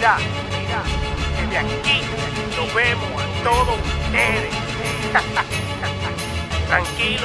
Mira, desde aquí nos vemos a todos ustedes. Tranquilo.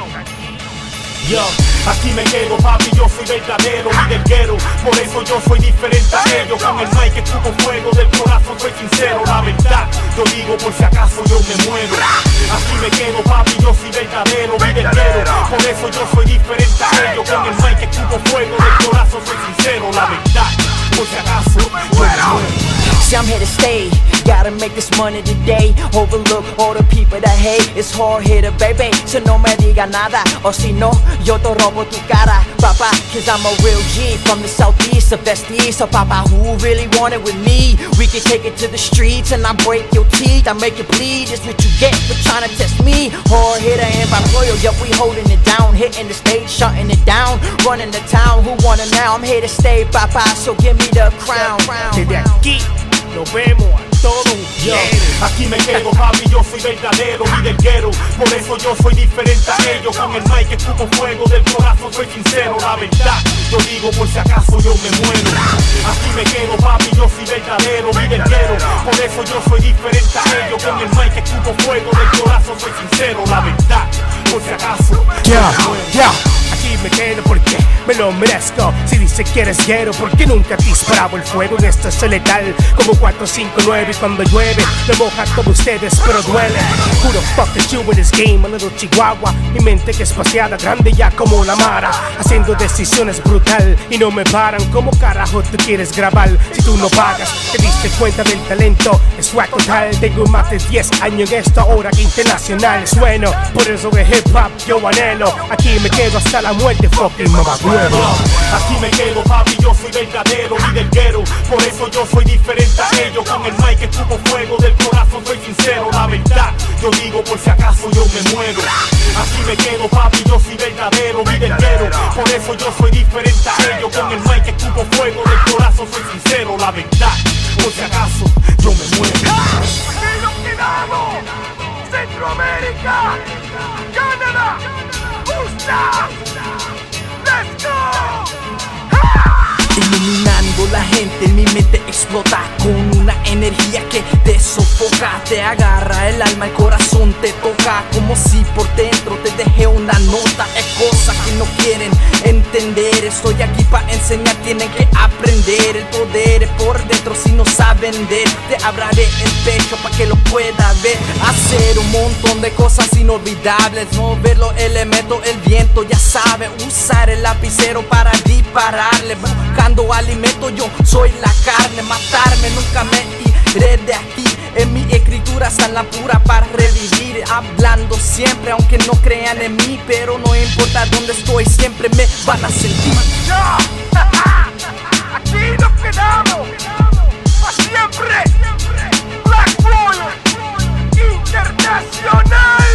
Yo, aquí me quedo, papi, yo soy verdadero liderguero. Por eso yo soy diferente a ellos. Con el mic escupo fuego, del corazón soy sincero. La verdad, yo digo por si acaso yo me muero. Aquí me quedo, papi, yo soy verdadero liderguero. Por eso yo soy diferente a ellos. Con el mic escupo fuego, del corazón soy sincero. La verdad, por si acaso yo me muero. See, I'm here to stay, gotta make this money today. Overlook all the people that hate. It's hard hitter, baby, so no me diga nada. O si no, yo te robo tu cara, papa. Cause I'm a real G from the southeast, the best east. So papa, who really want it with me? We can take it to the streets and I break your teeth, I make it bleed. It's what you get for trying to test me. Hard hitter and by royal, yup, we holding it down. Hitting the stage, shutting it down. Running the town, who want it now? I'm here to stay, papa, so give me the crown. Desde aquí nos vemos a todos ustedes. Aquí me quedo, papi, yo soy verdadero liderguero. Por eso yo soy diferente a ellos. Con el mic escupo fuego, del corazón soy sincero. La verdad, yo digo por si acaso yo me muero. Aquí me quedo, papi, yo soy verdadero liderguero. Por eso yo soy diferente a ellos. Con el mic escupo fuego, del corazón soy sincero. La verdad, por si acaso yo me muero. Aquí me quedo porque me lo merezco. Si dice que eres guero, porque nunca te disparaba el fuego. En esto soy letal como 459. Y cuando llueve, me moja como ustedes, pero duele. Puro fuck the you in this game, a little chihuahua. Mi mente que es paseada, grande ya como la mara. Haciendo decisiones brutal y no me paran. ¿Cómo carajo tú quieres grabar si tú no pagas? Te diste cuenta del talento, es swag total. Tengo más de 10 años en esto, ahora que internacional sueno. Por eso de hip hop yo anhelo. Aquí me quedo hasta la muerte, fucking mamahuevo. Aquí me quedo, papi, yo soy verdadero liderguero. Por eso yo soy diferente a ellos. Con el mic escupo fuego, del corazón soy sincero. La verdad, yo digo por si acaso yo me muero. Aquí me quedo, papi, yo soy verdadero liderguero. Por eso yo soy diferente a ellos. Con el mic escupo fuego, del corazón soy sincero. La verdad, por si acaso yo me muero. ¡Aquí nos quedamos! ¡Centroamérica! ¡Canadá! ¡Gusta! ¡Let's go! Iluminando la gente, mi mente explota con una energía que te sofoca. Te agarra el alma, el corazón te toca, como si por dentro te dejé una nota. Es cosa que no quieren entender. Estoy aquí para enseñar, tienen que aprender. El poder es por dentro, si no saben de él, te abriré el pecho para que lo pueda ver. Hacer un montón de cosas inolvidables, mover los elementos, el viento, ya sabe. Usar el lapicero para dispararle. Buscando alimento, yo soy la carne. Matarme nunca me iré de aquí. En mi escritura están la pura para revivir. Hablando siempre, aunque no crean en mí. Pero no importa dónde estoy, siempre me van a sentir. ¡Ya! Aquí nos quedamos para siempre. Black Royal Internacional.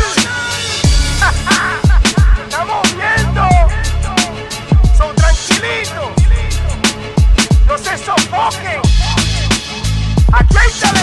Estamos viendo. Son tranquilitos. No se sofoquen. Aquí hay talento.